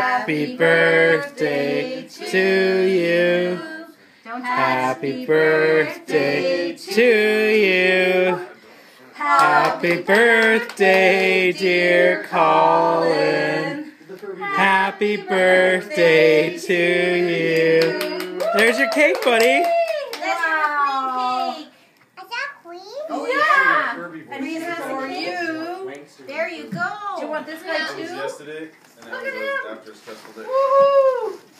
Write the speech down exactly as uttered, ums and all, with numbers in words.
Happy birthday to you. Happy birthday to you. Happy birthday, dear Colin. Happy birthday to you. There's your cake, buddy. Wow. Is that Queen? Oh, yeah. And this is for you. There you go. Do you want this guy too? Yesterday, and Look that at was after a stressful day. Woohoo!